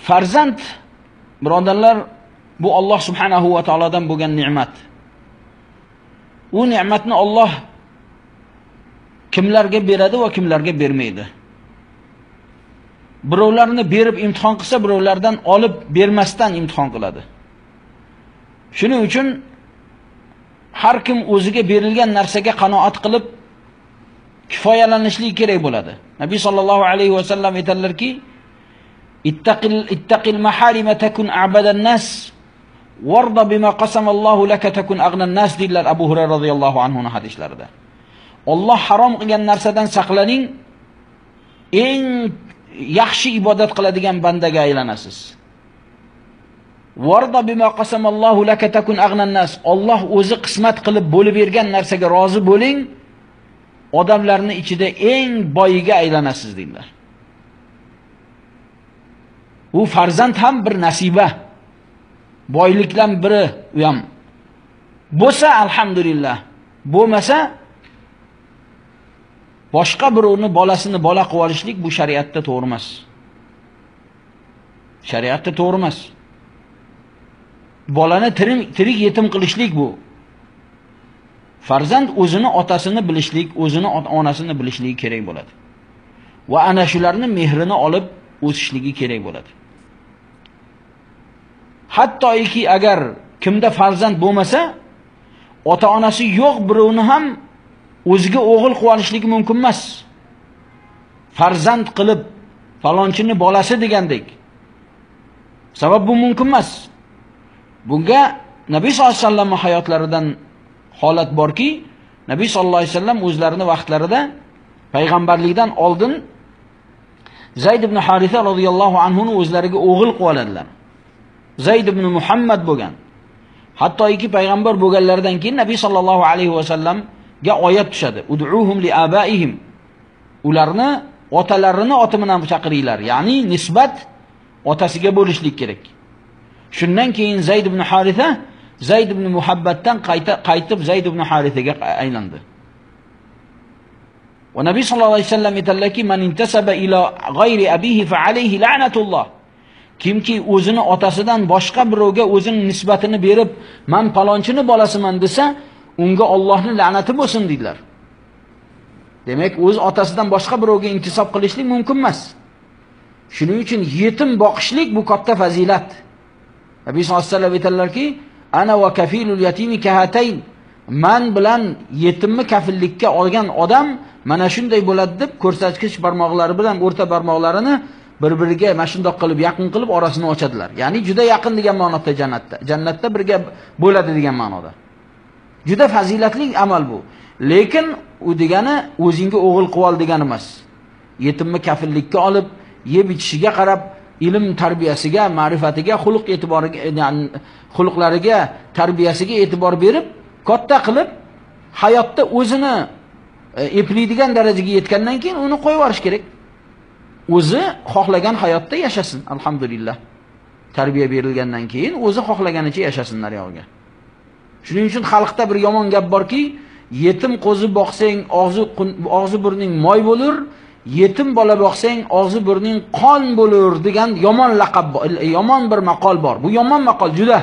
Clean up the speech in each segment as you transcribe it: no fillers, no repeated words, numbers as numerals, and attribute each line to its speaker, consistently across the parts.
Speaker 1: Farzand birodarlar bu Alloh subhanahu va taolodan bo'lgan ne'mat. U ne'matni Alloh kimlarga beradi va kimlarga bermaydi. Birovlarni berib imtihon qilsa, birovlardan olib bermasdan imtihon qiladi. Shuning uchun har kim o'ziga berilgan narsaga qanoat qilib kifoyalanishlik kerak bo'ladi. Nabiy sallallohu alayhi va sallam aytadilarki, ittaqil maharima takun a'badan nas warda bima qasamallohu laka takun aghnan nas deydilar Abu Hurayra radhiyallohu anhu hadislarida. Alloh harom qilgan narsadan saqlaning, eng yaxshi ibodat qiladigan bandaga aylanasiz. Warda bima qasamallohu laka takun aghnan nas. Alloh o'zi qismat qilib bo'lib bergan narsaga rozi bo'ling, odamlarning ichida eng boyiga aylanasiz deydilar. Bu farzand ham bir nasiba. Boylikdan biri u ham. Bo'lsa alhamdulillah, bo'lmasa boshqa birovni bolasini bola qilib olishlik bu shariatda to'g'ri emas. Shariatda to'g'ri emas. Bolani tirik yetim qilishlik bu. Farzand o'zini otasini bilishlik, o'zini onasini bilishligi kerak bo'ladi. Va ana shularning mehrini olib o'sishligi kerak bo'ladi. Hattoki agar kimda farzand bo'lmasa, ota-onasi yo'q birovni ham o'ziga o'g'il qilib olishligi mumkin emas. Farzand qilib falonchini bolasi degandek. Sabab bu mumkin emas. Bunga Nabiy sollallohu alayhi vasallam hayotlaridan holat borki, Nabiy sollallohu alayhi vasallam o'zlarining vaqtlarida payg'ambarlikdan oldin Zayd ibn Haritha radhiyallohu anhu ni o'zlariga o'g'il qilib oladilar. Zayd ibn Muhammad bo'lgan. Hattoki payg'ambar bo'lganlaridan keyin Nabiy sollallohu alayhi vasallamga oyat tushadi. Ud'uhum li abaihim. Ularni otalarini oti bilan chaqiringlar. Ya'ni nisbat otasiga bo'lishlik kerak. Shundan keyin Zayd ibn Haritha Zayd ibn Muhabbatdan qaytib Zayd ibn Harithaga aylandi. Va Nabiy sallallohu alayhi vasallam aytadilarki, "Man intasaba ila g'ayri abihi fa alayhi la'natulloh." Kimki o'zini otasidan boshqa birovga o'zining nisbatini berib, "Men palonchini bolasiman" desa, unga Allohning la'nati bo'lsin dedilar. Demak, o'z otasidan boshqa birovga intisob qilishlik mumkin emas. Shuning uchun yetim boqishlik bu katta fazilat. Nabiy sollallohu alayhi vasallam aytadilarki, "Ana va kafilul yatimi kahatayn." Man bilan yetimni kafillikka olgan odam mana shunday bo'ladi deb ko'rsatkich barmoqlari bilan o'rta barmoqlarini bir-biriga mana shundoq qilib yaqin qilib orasini ochadilar. Ya'ni juda yaqin degan ma'noda jannatda. Jannatda birga bo'ladi degan ma'noda. Juda fazilatli amal bu. Lekin u degani o'zingga o'g'il qilib ol degani emas. Yetimni kafillikka olib, yeb ichishiga qarab, ilm tarbiyasiga, ma'rifatiga, xulq e'tiboriga, ya'ni xulqlariga, tarbiyasiga e'tibor berib, katta qilib hayotda o'zini eplaydigan darajaga yetgandan keyin uni qo'yib yuborish kerak. O'zi xohlagan hayotda yashasın, alhamdulillah. Tarbiya berilgandan keyin o'zi xohlaganicha yashasinlar yog'iga. Shuning uchun xalqda bir yomon gap borki, yetim qo'zi boqsang og'zi burning moy bo'lur, yetim bola boqsang og'zi burning qon bo'lur degan yomon laqab, yomon bir maqol bor. Bu yomon maqol juda.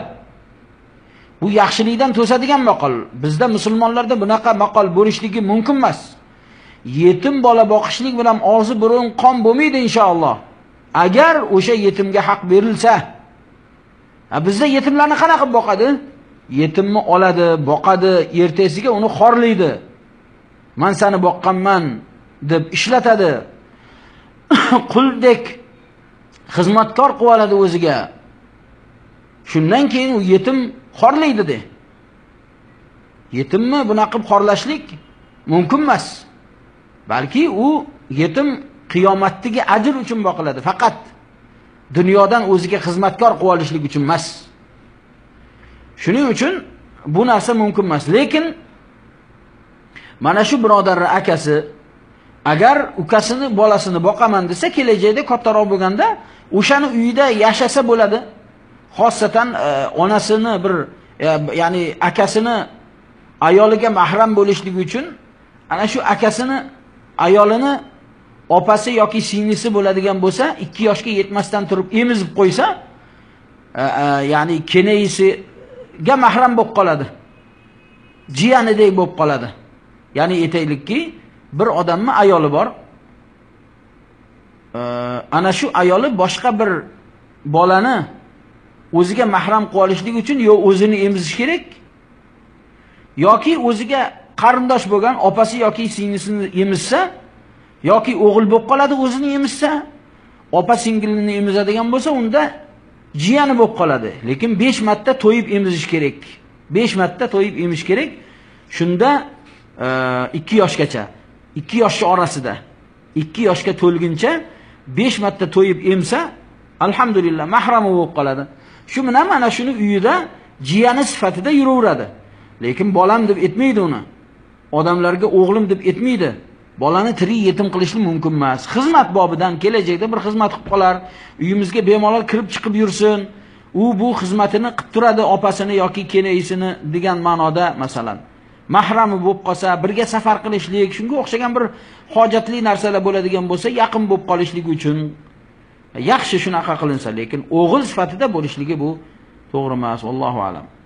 Speaker 1: Bu yaxshilikdan to'sadigan maqol. Bizda musulmonlarda bunaqa maqol bo'lishligi mumkin emas. Yetim bola boqishlik bilan og'zi burun qon bo'lmaydi inshaalloh. Agar o'sha yetimga haq berilsa. Bizda yetimlarni qanaqa boqadi? Yetimni oladi, boqadi, ertasiga uni xorlaydi. Men seni boqqanman deb ishlatadi. Quldek xizmatkor qilib oladi o'ziga. Shundan keyin u yetim xorlaydi de. Yetimni bunaqa qilib xorlashlik mumkin emas. Balki u yetim qiyomatdagi ajr uchun boqiladi. Faqat dunyodan o'ziga xizmatkor qilib olishlik uchun emas. Shuning uchun bu narsa mumkin emas. Lekin mana shu birodarning akasi agar ukasini bolasini boqaman desa, kelajakda kattaroq bo'lganda o'shani uyida yashasa bo'ladi. Xossatan onasini bir ya'ni akasini ayoliga mahram bo'lishligi uchun ana shu akasini ayolini opasi yoki singlisi bo'ladigan bo'lsa, 2 yoshga yetmasdan turib emizib qo'ysa, ya'ni kenayisiga mahram bo'lib qoladi. Jiyanidek bo'lib qoladi. Ya'ni aytaylikki, bir odamning ayoli bor. Ana shu ayoli boshqa bir bolani o'ziga mahram qilib olishlik uchun yo o'zini emizish kerak, yoki o'ziga qarindosh bo'lgan opasi yoki singlisini emizsa, yoki o'g'il bo'lib qoladi o'zini emizsa, opa singilini emizadigan bo'lsa, unda jiyani bo'lib qoladi. Lekin 5 marta to'yib emizish kerak. 5 marta to'yib emizish kerak. Shunda 2 yoshgacha, 2 yosh orasida 2 yoshga to'lguncha 5 marta to'yib emsa, alhamdulillah mahrami bo'lib qoladi. Shu bilan mana shuni uyida jiyani sifatida yuraveradi. Lekin bolam deb aytmaydi uni. Odamlarga o'g'lim deb aytmaydi. Bolani tirik yetim qilishni mumkin emas. Xizmat bobidan kelajakda bir xizmat qilib qolar, uyimizga bemalol kirib chiqib yursin. U bu xizmatini qilib turadi, opasini yoki kenayisini degan ma'noda masalan. Mahrami bo'lib qolsa, birga safar qilishlik, shunga o'xshagan bir hojatli narsalar bo'ladigan bo'lsa, yaqin bo'lib qolishlik uchun yaxshi shunaqa qilinsa, lekin o'g'il sifatida bo'lishligi bu to'g'ri emas. Allohu a'lam.